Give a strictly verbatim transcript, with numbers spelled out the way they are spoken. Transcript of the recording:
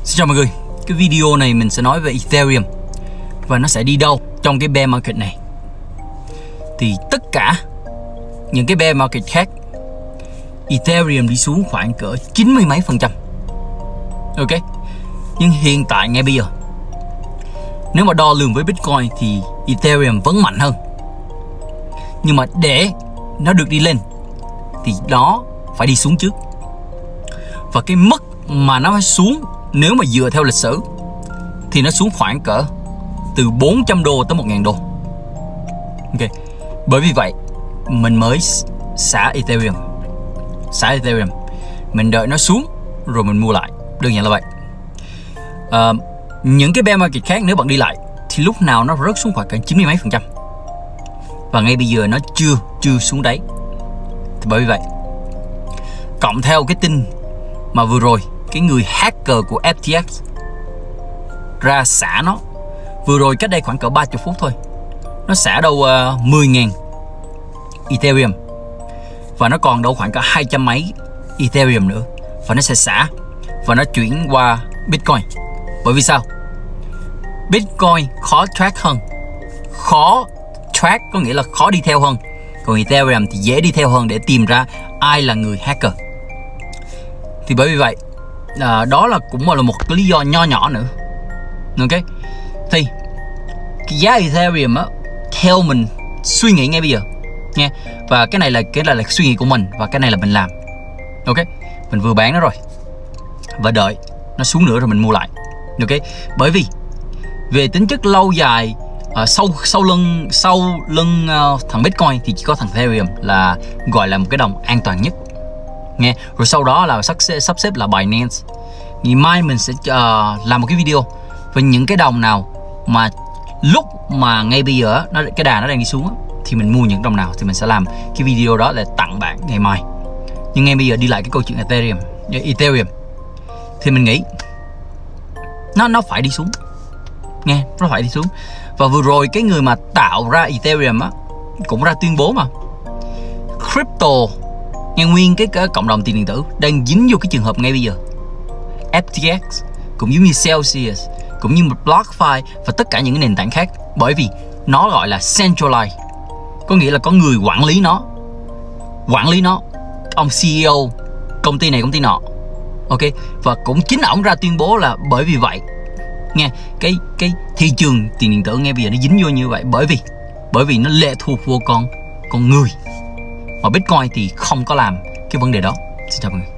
Xin chào mọi người, cái video này mình sẽ nói về Ethereum và nó sẽ đi đâu trong cái bear market này. Thì tất cả những cái bear market khác, Ethereum đi xuống khoảng cỡ chín mươi mấy phần trăm. Ok, nhưng hiện tại ngay bây giờ, nếu mà đo lường với Bitcoin thì Ethereum vẫn mạnh hơn. Nhưng mà để nó được đi lên thì nó phải đi xuống trước. Và cái mức mà nó phải xuống, nếu mà dựa theo lịch sử, thì nó xuống khoảng cỡ từ bốn trăm đô tới một nghìn đô. Ok, bởi vì vậy mình mới xả Ethereum. Xả Ethereum Mình đợi nó xuống rồi mình mua lại. Đơn giản là vậy. à, Những cái bear market khác nếu bạn đi lại thì lúc nào nó rớt xuống khoảng cỡ chín mươi mấy phần trăm. Và ngay bây giờ nó chưa chưa xuống đáy. Thì bởi vì vậy, cộng theo cái tin mà vừa rồi cái người hacker của ép tê ích ra xả nó, vừa rồi cách đây khoảng cỡ ba mươi phút thôi, nó xả đâu uh, mười nghìn Ethereum. Và nó còn đâu khoảng cỡ hai trăm mấy Ethereum nữa. Và nó sẽ xả và nó chuyển qua Bitcoin. Bởi vì sao? Bitcoin khó track hơn. Khó track có nghĩa là khó đi theo hơn. Còn Ethereum thì dễ đi theo hơn để tìm ra ai là người hacker. Thì bởi vì vậy, à, đó là cũng là một cái lý do nho nhỏ nữa. Ok, thì cái giá Ethereum á, theo mình suy nghĩ ngay bây giờ nha, và cái này là cái này là suy nghĩ của mình, và cái này là mình làm. Ok, mình vừa bán nó rồi và đợi nó xuống nữa rồi mình mua lại. Ok, bởi vì về tính chất lâu dài, uh, sau sau lưng sau lưng uh, thằng Bitcoin thì chỉ có thằng Ethereum là gọi là một cái đồng an toàn nhất nghe. Rồi sau đó là sắp xếp, sắp xếp là Binance. Ngày mai mình sẽ uh, làm một cái video về những cái đồng nào mà lúc mà ngay bây giờ nó cái đà nó đang đi xuống thì mình mua những đồng nào, thì mình sẽ làm cái video đó để tặng bạn ngày mai. Nhưng ngay bây giờ đi lại cái câu chuyện Ethereum Ethereum thì mình nghĩ nó nó phải đi xuống nghe, nó phải đi xuống. Và vừa rồi cái người mà tạo ra Ethereum á cũng ra tuyên bố mà crypto nghe, nguyên cái, cái cộng đồng tiền điện tử đang dính vô cái trường hợp ngay bây giờ. ép tê ích cũng giống như Celsius, cũng như BlockFi và tất cả những cái nền tảng khác, bởi vì nó gọi là centralized, có nghĩa là có người quản lý nó, quản lý nó, ông xê e ô công ty này công ty nọ. Ok, và cũng chính ổng ra tuyên bố là bởi vì vậy nghe, cái cái thị trường tiền điện tử ngay bây giờ nó dính vô như vậy, bởi vì bởi vì nó lệ thuộc vô con con người, mà Bitcoin thì không có làm cái vấn đề đó. Xin chào mọi người.